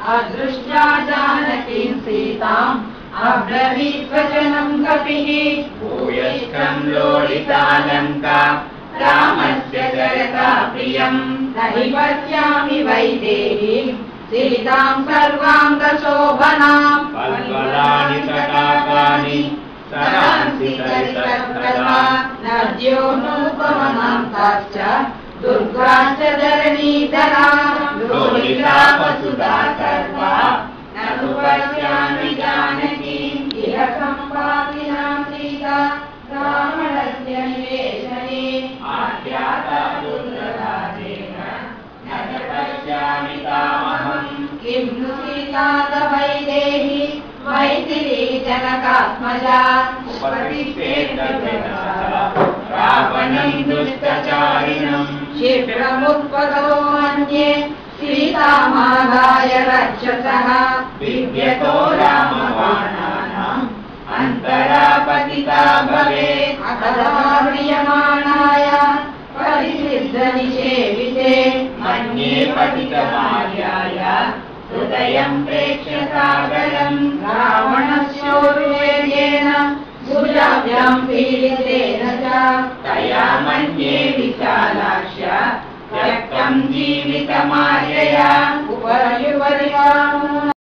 अदृष्ट्या जानकीं सीताम् अब्रवीत् वचनं कपिः भूयश्चं लोलितालङ्का रामस्य चरता प्रियम् न हि पश्यामि वैदेहीं सीतां सर्वाङ्गशोभनाम् फल्फलानि तटाकानि सरांसि सरितप्रभा नद्योनुपवनां ताश्च दुर्गाश्च धरणीधरा लोलिता वसुधा सर्वा ननु पश्यामि जानकीम् इह सम्पातिनां सीता रावणस्य निवेशने आख्याता पुत्रराजेन न च पश्यामि तामहम् किं नु सीता वैदेही मैथिली जनकात्मजा उपतिष्ठेत रावणं दुष्टचारिणम् क्षिप्रमुत्पदो मन्ये सीतामादाय रक्षसः बिभ्यतो रामबाणानाम् अन्तरापतिता भवेत् अतः म्रियमाणाय परिसिद्धनिषेविते मन्ये पतितमार्याय हृदयं प्रेक्ष्य सागरम् रावणस्योरुवेगेन भुजाभ्यां पीडितेन च तया मन्ये विशालाक्ष्य त्यक्तं जीवितमार्यया